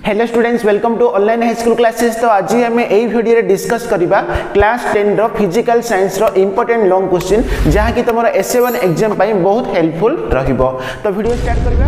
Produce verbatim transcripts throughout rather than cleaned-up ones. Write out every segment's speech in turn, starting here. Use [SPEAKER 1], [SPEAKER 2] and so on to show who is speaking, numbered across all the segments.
[SPEAKER 1] Hello students, welcome to online high school classes. तो आज आम यही वीडियो डिस्कस करबा क्लास टेन रो फिजिकल साइंस रो इंपोर्टेंट लॉन्ग क्वेश्चन जहाँ की तुम एस ए वन एग्जाम पाई बहुत हेल्पफुल रहिबो। तो वीडियो स्टार्ट करबा।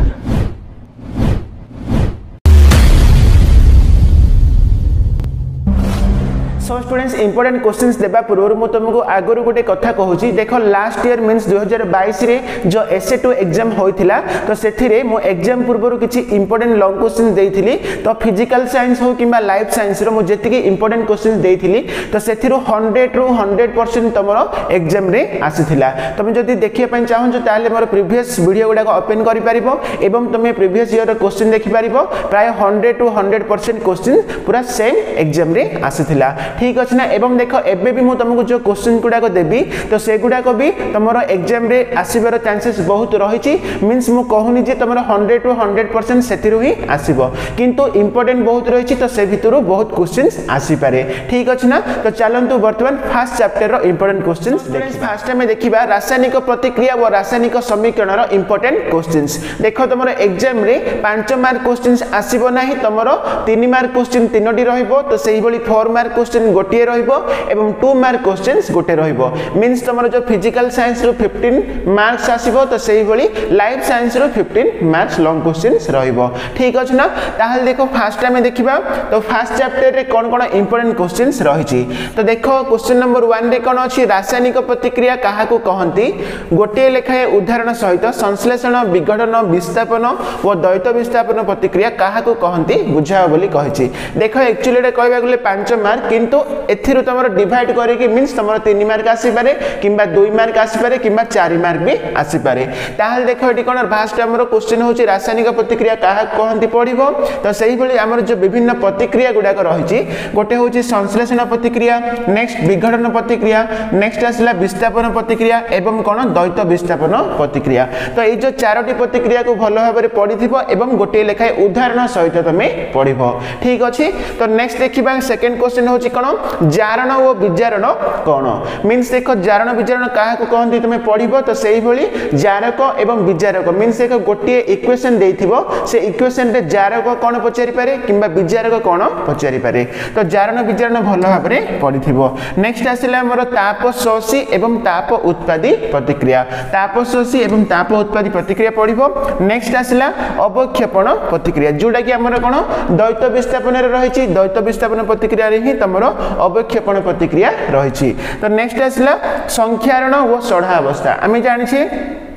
[SPEAKER 1] सो स्टूडेंट्स, इंपोर्टेंट क्वेश्चंस देबा पूर्व मु तुमको आगरु गोटे कथा कहूची। देखो लास्ट ईयर मींस दो हज़ार बाईस रे जो एस ए टू एग्जाम होइथिला तो सेथिरे मु एग्जाम पूर्व किछि इंपोर्टेंट लॉन्ग क्वेश्चन देइथिली। तो फिजिकल साइंस हो किबा लाइफ साइंस रो मु जेतिकी इंपोर्टेंट क्वेश्चन देइथिली तो सेथिरो सौ रु हंड्रेड परसेंट तमरो एग्जाम रे आसीथिला। तुम जदि देखिया पय चाहौ ताले मोर प्रीवियस वीडियो गुडा को ओपन करि परिबो एवं तुम प्रीवियस ईयर रो क्वेश्चन देखि परिबो। प्राय सौ रु हंड्रेड परसेंट क्वेश्चन पूरा सेम एग्जाम रे आसीथिला। ठीक अछि ना। एवं देखो एबे भी मु तुमको जो क्वेश्चन गुडा को देबी तो से गुडा को भी तमरो एग्जाम रे आसीबार चांसेस बहुत रहिछि। मींस मु कहूनी जे तमरो सौ टू हंड्रेड परसेंट सेतिरु ही आसीबो, किंतु इंपोर्टेंट बहुत रहिछि तो से भितरु बहुत क्वेश्चंस आसी पारे। ठीक अछि ना। तो चलंतु वर्तमान फर्स्ट चैप्टर रो इंपोर्टेंट क्वेश्चंस देखिबा। फर्स्ट में देखिबा रासायनिक प्रतिक्रिया व रासायनिक समीकरण रो इंपोर्टेंट क्वेश्चंस। देखो तमरो एग्जाम रे पाँच मार्क क्वेश्चंस आसीबो नाही, तमरो तीन मार्क क्वेश्चन तीनोटी रहिबो। तो सेही भली चार मार्क क्वेश्चन गोटे रहिबो एवं दो मार्क क्वेश्चंस गोटे रहिबो। मींस तमरो जो फिजिकल साइंस रो पंद्रह मार्क्स आसीबो तो सेही भली लाइफ साइंस रो पंद्रह मार्क्स लॉन्ग क्वेश्चंस रहिबो। ठीक अछि ना। ताहले देखो फर्स्ट टाइम देखिबा तो फर्स्ट चैप्टर रे कोन कोन इंपोर्टेंट क्वेश्चंस रहिछि। तो देखो क्वेश्चन नंबर वन रे कोन अछि रासायनिक प्रतिक्रिया काहा को कहंती। गोटे लेखाए उदाहरण सहित संश्लेषण विघटन विस्थापन व द्वैत विस्थापन प्रतिक्रिया काहा को कहंती बुझाओ बोली कहिछि। देखो एक्चुअली रे कहबा गले पाँच मार्क, किंतु एथिरु तमरो डिवाइड करिकि मींस तमरो तीन मार्क आसी पारे किंबा दो मार्क आसी पारे किंबा चार मार्क भी आसी पारे। ताहाल देखो एटी कोन फास्ट हमरो क्वेश्चन होछि रासायनिक प्रतिक्रिया काहा कहंती पढिबो। तो सही भली हमर जो विभिन्न प्रतिक्रिया गुडा को रहिछि, गोटे होछि संश्लेषण प्रतिक्रिया, नेक्स्ट विघटन प्रतिक्रिया, नेक्स्ट आसला विस्थापन प्रतिक्रिया एवं कोन द्वैत विस्थापन प्रतिक्रिया। तो ए जो चारोटी प्रतिक्रिया को भलो भाबरे पढिथिबो एवं गोटे लेखाय उदाहरण सहित तमे पढिबो। ठीक अछि। तो नेक्स्ट देखिबा सेकंड क्वेश्चन होछि कोन जारण व विजारण कोन। मींस देखो जारण विजारण काहा को कहंती तमे पढिबो। तो सेही भली जारक एवं विजारक मींस देखो गोटे इक्वेशन देइथिबो, से इक्वेशन रे जारक कोन पचारि पारे किंबा विजारक कोन पचारि पारे। तो जारण विजारण भलो भाबरे पढिथिबो। नेक्स्ट आसिला हमर ताप शोषी एवं ताप उत्पादी प्रतिक्रिया। ताप शोषी एवं ताप उत्पादी प्रतिक्रिया पढिबो। नेक्स्ट आसिला अवक्षेपण प्रतिक्रिया, जोडा कि हमर कोन द्वैत विस्थापन रे रहिछि। द्वैत विस्थापन प्रतिक्रिया रे ही तमरो अवक्षेपण प्रतिक्रिया रहिछि। तो नेक्स्ट आसला संख्यारण व सढ़ा अवस्था। आमे जानि छे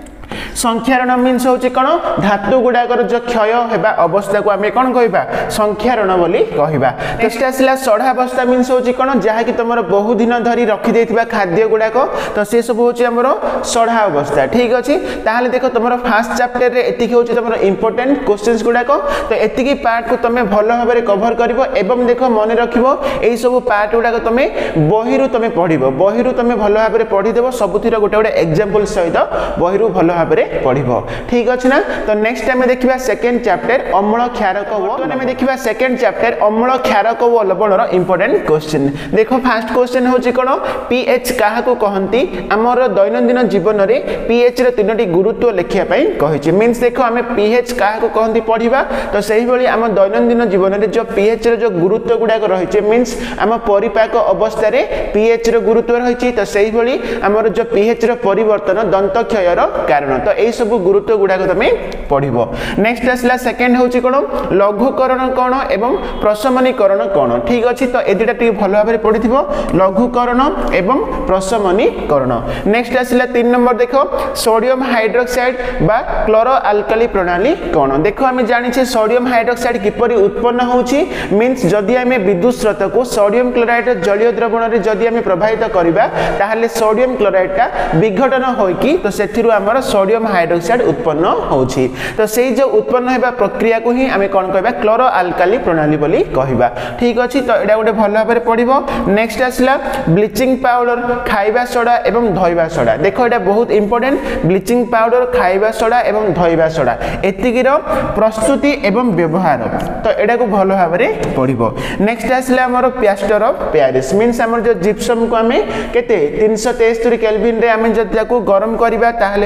[SPEAKER 1] संख्यारण मीन्स होछि कोन धातु गुडाकर जो क्षय हेबा अवस्था को आमे कोन कहिबा संख्यारण बोली कहिबा। नेक्स्ट आसला सढ़ा अवस्था मीन्स होछि कोन जहा कि तमरो बहु दिन धरि रखि देथिबा खाद्य गुडाको तो से सब होछि हमरो सढ़ा अवस्था। ठीक अछि। ताहाले देखो तमरो फर्स्ट चैप्टर रे एतिकी होछि तमरो इंपोर्टेंट क्वेश्चंस गुडाको। तो एतिकी पार्ट को तमे भलो भाबरे कवर करिवो एवं देखो मने रखिवो एई सब पार्ट गुडाको तमे बहिरु तमे पढिवो। बहिरु तमे भलो भाबरे पढि देबो, सबुथिरा गोटे गोटे एग्जांपल सहित बहिरु भलो भाबरे पढिबो। ठीक अछि ना। तो नेक्स्ट टाइम देखिबा सेकंड चैप्टर अम्ल क्षारक व तो हम देखिबा सेकंड चैप्टर अम्ल क्षारक व लवण रो इंपोर्टेंट क्वेश्चन। देखो फर्स्ट क्वेश्चन होछि कोन पीएच काहा को कहंती। हमर दैनंदिन जीवन रे पीएच रे तीनोटी गुरुत्व लेखिया पई कहिछि। मींस देखो हमें पीएच काहा को कहंती पढिबा। तो सही भली हम दैनंदिन जीवन रे जो पीएच रे जो गुरुत्व गुडा को रहिछि, मींस हम परिपाक अवस्था रे पीएच रो गुरुत्व रहिछि। तो सही भली हमर जो पीएच रो परिवर्तन दंत क्षय रो कारण। तो एई सब गुरुत्व गुडा को तमे पढिबो। नेक्स्ट आसला सेकंड होछि कोन लघुकरण कोन एवं प्रशमनीकरण कोन। ठीक अछि। तो ए दुटा टी भलो भाबरे पढिथिबो, लघुकरण एवं प्रशमनीकरण। नेक्स्ट आसला तीन नंबर देखो सोडियम हाइड्रोक्साइड बा क्लोरो अल्काली प्रणाली कोन। देखो हमें जानि छे सोडियम हाइड्रोक्साइड किपरि उत्पन्न होछि। मींस जदि हमें विद्युत स्रोत को सोडियम क्लोराइड जलीय द्रवण रे जदि हमें प्रवाहित करिबा ताहाले सोडियम क्लोराइड का विघटन होय कि तो सेथिरु हमर सोडियम हाइड्रोक्साइड उत्पन्न होछि। तो सेही जो उत्पन्न हेबा प्रक्रिया को ही आमे कोन कहबा क्लोरो अल्काली प्रणाली बोली कहबा। ठीक अछि। तो एडा गोटे भलो भाबरे पढिबो। नेक्स्ट आसला ब्लीचिंग पाउडर खाइबा सोडा एवं धोइबा सोडा। देखो एडा बहुत इंपोर्टेंट। ब्लीचिंग पाउडर खाइबा सोडा एवं धोइबा सोडा एतिकी रो प्रस्तुति एवं व्यवहार। तो एडा को भलो भाबरे पढिबो। नेक्स्ट आसला हमर प्लास्टर ऑफ पेरिस मींस हमर जो जिप्सम को आमे केते तीन सौ तेस्तरी केल्विन रे आमे जदि ताको गरम करिबा ताहाले प्लास्टर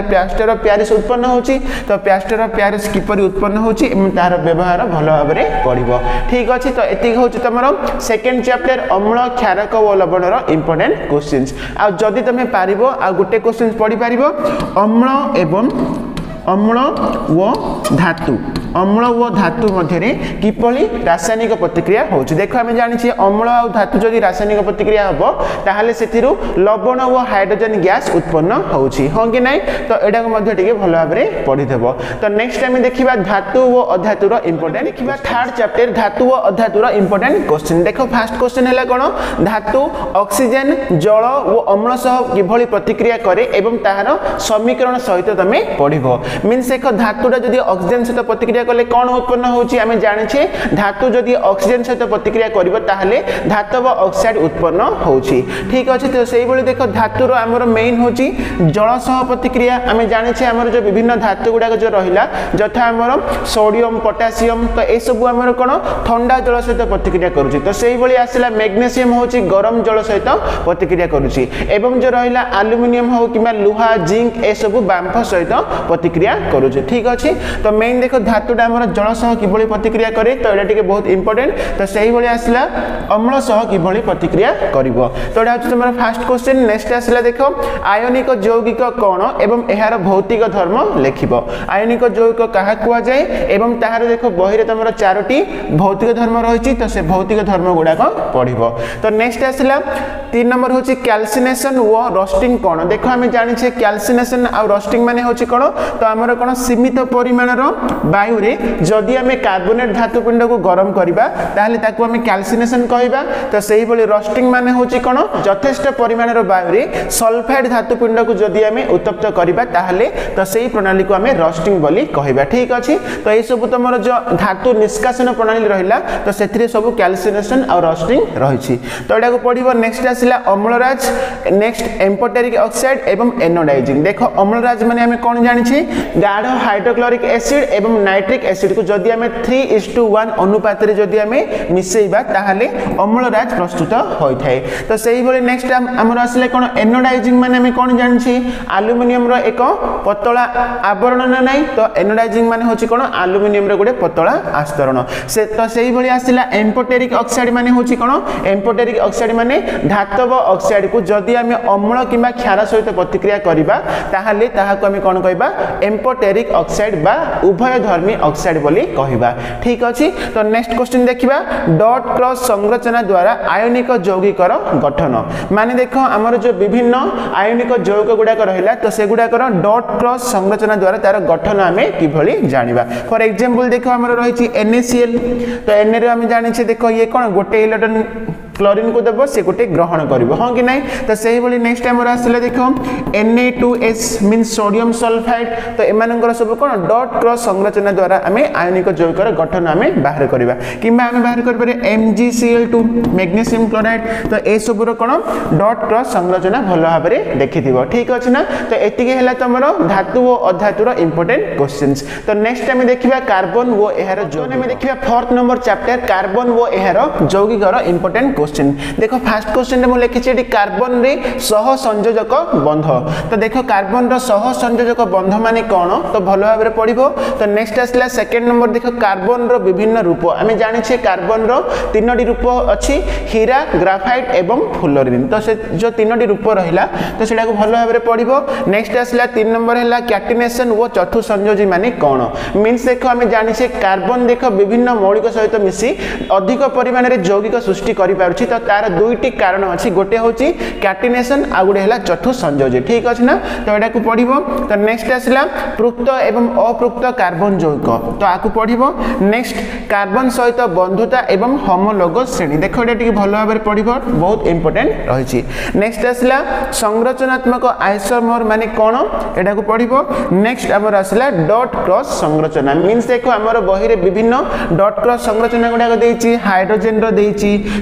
[SPEAKER 1] प्लास्टर ऑफ पेरिस उत्पन्न होची तो प्लास्टर ऑफ पेरिस किपरि उत्पन्न होची एवं तार व्यवहार भलो भाबरे पढिबो ठीक अछि तो एति होची तमरो सेकंड चैप्टर अम्ल क्षारक व लवण रो इंपोर्टेंट क्वेश्चंस आ जदी तमे पारिबो आ गुटे क्वेश्चंस पढि पारिबो अम्ल एवं अम्ल व धातु अम्ल व धातु मध्य किपरि रासायनिक प्रतिक्रिया होची देखो हम जानि छी अम्ल और धातु जदि रासायनिक प्रतिक्रिया हबो ताहाले सेथिरु लवण व हाइड्रोजन गैस उत्पन्न होची हो कि नै तो एडा को मध्य टिके भलो भाबरे पढि देबो तो नेक्स्ट टाइम देखिबा धातु व अधातु रो इंपोर्टेंट देखिबा थर्ड चैप्टर धातु व अधातु रो इंपोर्टेंट क्वेश्चन देखो फर्स्ट क्वेश्चन हैला कोन धातु ऑक्सीजन जल व अम्ल सह किभଳି प्रतिक्रिया करे एवं ताहार समीकरण सहित तमे पढिबो मींस एक धातुटा जदि ऑक्सीजन सहित प्रतिक्रिया कले कोन उत्पन्न होची हमें जानि छे धातु जदि ऑक्सीजन सहित प्रतिक्रिया करिवो ताहले धातव ऑक्साइड उत्पन्न होची ठीक अछि तो सेही बळी देखो धातु रो हमर मेन होची जल सह प्रतिक्रिया हमें जानि छे हमर जो विभिन्न धातु गुडा जो रहिला जथा हमर सोडियम पोटेशियम तो ए सब हमर कोन ठंडा जल सहित प्रतिक्रिया करूची तो सेही बळी आसिला मैग्नीशियम होची गरम जल सहित प्रतिक्रिया करूची एवं जो रहिला एल्युमिनियम हो किबा लोहा जिंक ए सब बांफ सहित प्रतिक्रिया करूची ठीक अछि तो मेन देखो धातु हमर जल सह किभଳି प्रतिक्रिया करे तो एटा टिके बहुत इंपोर्टेंट तो सही भଳି आसला अम्ल सह किभଳି प्रतिक्रिया करिवो तो एटा छ हमर फर्स्ट क्वेश्चन नेक्स्ट आसला देखो आयनिक यौगिक कोन एवं एहार भौतिक धर्म लेखिबो आयनिक यौगिक काहा कुआ जाय एवं ताहार देखो बही रे तमरो चारोटी भौतिक धर्म रहिछि तो से भौतिक धर्म गुडा को पढिबो तो नेक्स्ट आसला तीन नंबर होछि कैल्सिनेशन व रोस्टिंग कोन देखो हम जानि छे कैल्सिनेशन आ रोस्टिंग माने होछि कोन तो हमर कोन सीमित परिमाण रो वायु रे जदि हमें कार्बोनेट धातु पिंड को गरम करिबा ताहले ताकू हमें कैल्सिनेशन कहबा तो सेही बळी रोस्टिंग माने होची कोन यथेष्ट परिमाण रो वायु रे सल्फाइड धातु पिंड को जदि हमें उत्तप्त करिबा ताहले तो सेही प्रणाली को हमें रोस्टिंग बोली कहबा ठीक अछि तो ए सब तमरो जो धातु निष्कासन प्रणाली रहिला तो सेथिरे सब कैल्सिनेशन और रोस्टिंग रहिछि तो एडा को पढिबो नेक्स्ट आसिला अम्लराज नेक्स्ट एम्फोटेरिक ऑक्साइड एवं एनोडाइजिंग देखो अम्लराज माने हमें कोन जानि छी गाढ़ हाइड्रोक्लोरिक एसिड एवं नाइट्रिक एसिड को जदि हमें थ्री इज टू वन अनुपात रे जदि हमें मिसेइबा ताहाले अम्लराज प्रस्तुत होय थाए तो सेही बळे नेक्स्ट हमर आसले कोन एनोडाइजिंग माने हमें कोन जानि छी एल्युमिनियम रो एक पतला आवरण ना नै तो एनोडाइजिंग माने होची कोन एल्युमिनियम रो गुडे पतला आस्तरण से तो सेही बळे आसिला एम्फोटेरिक ऑक्साइड माने होची कोन एम्फोटेरिक ऑक्साइड माने धातव ऑक्साइड को जदि हमें अम्ल किबा क्षार सहित प्रतिक्रिया करिबा ताहाले ताहा को हमें कोन कहबा एम्फोटेरिक ऑक्साइड बा उभय धर्मी ऑक्साइड बोली कहबा ठीक अछि तो नेक्स्ट क्वेश्चन देखिबा डॉट क्रॉस संरचना द्वारा आयनिक यौगिकर गठन माने देखो हमर जो विभिन्न आयनिक यौगिक गुडा रहिला तो से गुडा डॉट क्रॉस संरचना द्वारा तार गठन हमें किभଳି जानिबा फॉर एग्जांपल देखो हमर रहिछि NaCl तो Na रे हम जानि छै देखो ये कोन गोटे इलेक्ट्रॉन क्लोरीन को देबो से गोटे ग्रहण करिवो हां कि नै तो सेही बळी नेक्स्ट टाइम आसले देखो Na two S means sodium sulphide तो एमानकर सब कोन डॉट क्रॉस संरचना द्वारा हमें आयनिक यौगिकर गठन हमें बाहर करिबा किबा हमें बाहर कर पारे M G C L two magnesium chloride तो ए सब रो कोन डॉट क्रॉस संरचना भलो भाबरे देखिथिबो ठीक अछि ना तो एतिके हैला तमरो धातु व अधातु रो इंपोर्टेंट क्वेश्चंस तो नेक्स्ट टाइम देखिबा कार्बन व एहार यौगिक में देखिबा फोर्थ नंबर चैप्टर कार्बन व एहार यौगिकर इंपोर्टेंट क्वेश्चन देखो फर्स्ट क्वेश्चन रे मु लिखि छी कार्बन रे सह संयोजक बंध तो देखो कार्बन रो सह संयोजक बंध माने कोन तो भलो भाबरे पढिबो तो नेक्स्ट आसला सेकंड नंबर देखो कार्बन रो विभिन्न रूप हमें जानि छे कार्बन रो तीनोटी रूप अछि हीरा ग्राफाइट एवं फ्लोरीन तो से जो तीनोटी रूप रहिला तो सेटा को भलो भाबरे पढिबो नेक्स्ट आसला तीन नंबर हैला कैटिनेशन व चतुर्थ संयोजी माने कोन मींस देखो हमें जानि छे कार्बन देखो विभिन्न मौलिक सहित मिसी अधिक परिमाण रे यौगिक सृष्टि करि पारुछि तो तार दुईटी कारण अछि गोटे होछि कैटिनेशन आ गुडे हैला चतुर्थ संयोजी ठीक अछि ना तो एटा को पढिबो तो नेक्स्ट आसला पृक्त एवं अपृक्त कार्बन यौगिक तो आकु पढिबो नेक्स्ट कार्बन सहित बंधुता एवं होमोलोगस श्रेणी देखो एटा टिके भलो भाबरे पढिबो बहुत इंपोर्टेंट रहिछि नेक्स्ट आसला संरचनात्मक आइसोमर माने कोन एटा को पढिबो नेक्स्ट हमर आसला डॉट क्रॉस संरचना मींस देखो हमर बही रे विभिन्न डॉट क्रॉस संरचना गुडा को देछि हाइड्रोजन रो देछि तो सेही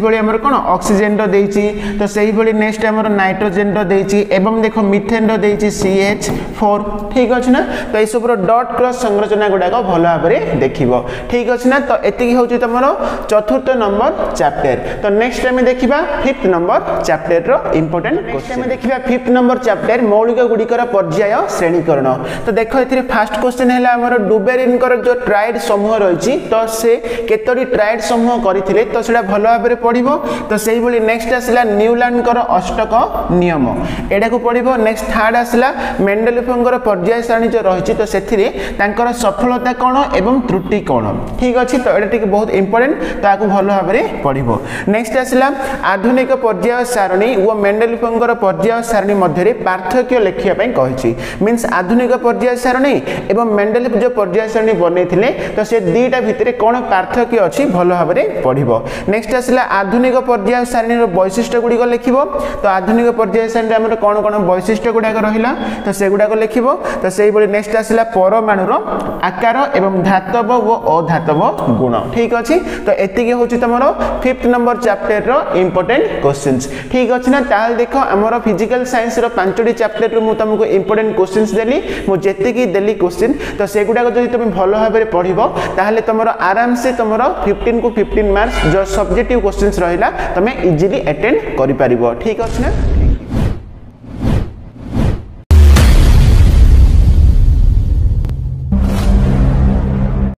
[SPEAKER 1] भली हमर कोन ऑक्सीजन रो देछि तो सेही भली नेक्स्ट हमर नाइट्रोजन रो देछि एवं देखो मीथेन रो देछि सी एच फोर ठीक अछि ना तो ए सब रो डॉट क्रॉस संरचना गुडा को भलो भाबरे देखिबो ठीक अछि ना तो एति होछि तमरो चतुर्थ नंबर चैप्टर तो नेक्स्ट टाइम देखिबा फिफ्थ नंबर चैप्टर रो इंपोर्टेंट क्वेश्चन में देखिबा फिफ्थ नंबर चैप्टर मौलिक गुडिकर पर्याय श्रेणीकरण तो देखो एथिरे फर्स्ट क्वेश्चन हैला हमर डुबेरिन कर जो ट्राइड समूह रहिछि तो से केतोरी ट्राइड समूह करिथिले तो सेडा भलो भाबरे पढिबो तो सेही भली नेक्स्ट आसला न्यूलैंड कर अष्टक नियम एडा को पढिबो नेक्स्ट थर्ड आसला मेंडलीफन कर पर्याय सारणी जो रहिछि तो सेथिरे तांकर सफलता कोन एवं त्रुटि कोन ठीक अछि तो एडा टिक बहुत इंपोर्टेंट तो आकु भलो भाबरे पढिबो नेक्स्ट आसला आधुनिक पर्याय सारणी व मेंडलीफन कर पर्याय सारणी मध्ये पार्थक्य लेखिया पई कहिछि मींस आधुनिक पर्याय सारणी एवं मेंडलीफ जो पर्याय सारणी बनेथिले तो से दीटा भितरे कोन पार्थक्य अछि भलो भाबरे पढिबो नेक्स्ट आसला आधुनिक पर्याय सारणी रो वैशिष्ट्य गुडी को लिखिबो तो आधुनिक पर्याय सारणी हमर कोन कोन वैशिष्ट्य गुडा को रहिला तो से गुडा को लिखिबो तो सेही बली नेक्स्ट आसला परमाणु रो आकार एवं धातव व अधातव गुण ठीक अछि तो एतिके होछि तमरो फिफ्थ नंबर चैप्टर रो इंपोर्टेंट क्वेश्चंस ठीक अछि ना ताल देखो हमरो फिजिकल साइंस रो पांचटी चैप्टर रो मु तुमको इंपोर्टेंट क्वेश्चंस देली मु जेते की देली क्वेश्चन तो से गुडा को जदि तुम भलो भाबरे पढिबो ताहले तमरो आराम से तमरो फिफ्टीन को फिफ्टीन मार्क्स जो सब्जेक्टिव क्वेश्चंस रहिला तमे इजीली अटेंड करि परिबो ठीक अछि ना।